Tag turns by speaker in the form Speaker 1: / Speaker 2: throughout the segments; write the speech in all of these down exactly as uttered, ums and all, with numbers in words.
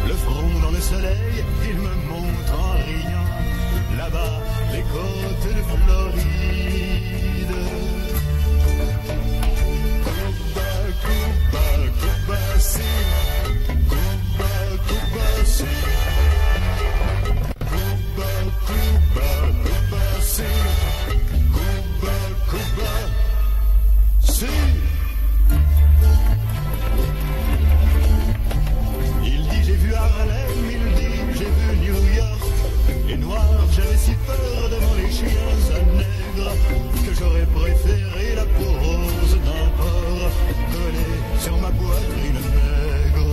Speaker 1: le front dans le soleil, il me montre en riant, là-bas, les côtes de Floride. Cuba, Cuba, Cuba, si. Cuba, Cuba, si. Cuba, Cuba, Cuba, si. Cuba, Cuba, si. Il dit j'ai vu Harlem, il dit j'ai vu New York. Et noir, j'avais si peur devant les chiens à nègre que j'aurais préféré la peau rose d'un porc collée sur ma poitrine maigre.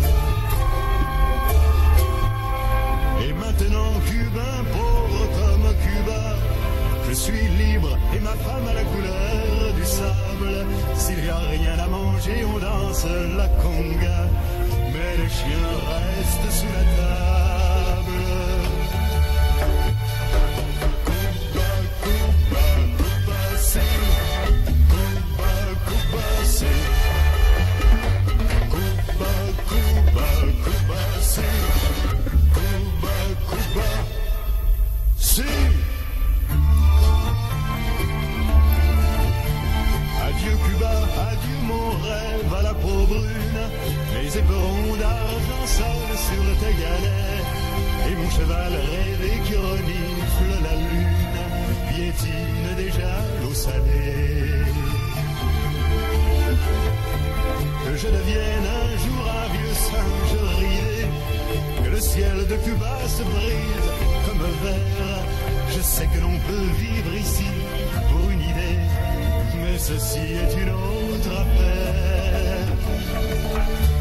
Speaker 1: Et maintenant, cubain, pauvre comme Cuba, je suis libre et ma femme a la couleur du sable. S'il n'y a rien à manger, on danse la conga, mais les chiens restent sous la table. Cuba, Cuba, Cuba, c'est. Cuba, Cuba, c'est. Cuba, Cuba, Cuba, c'est. Cuba, Cuba, c'est. Adieu Cuba, adieu mon rêve à la peau brune, mes éperons d'argent sonnent sur tes galets, et mon cheval rêvé qui renifle la lune, piétine déjà l'eau salée. Que je devienne un jour un vieux singe ridé, que le ciel de Cuba se brise comme verre, je sais que l'on peut vivre ici pour une idée, mais ceci est une autre affaire.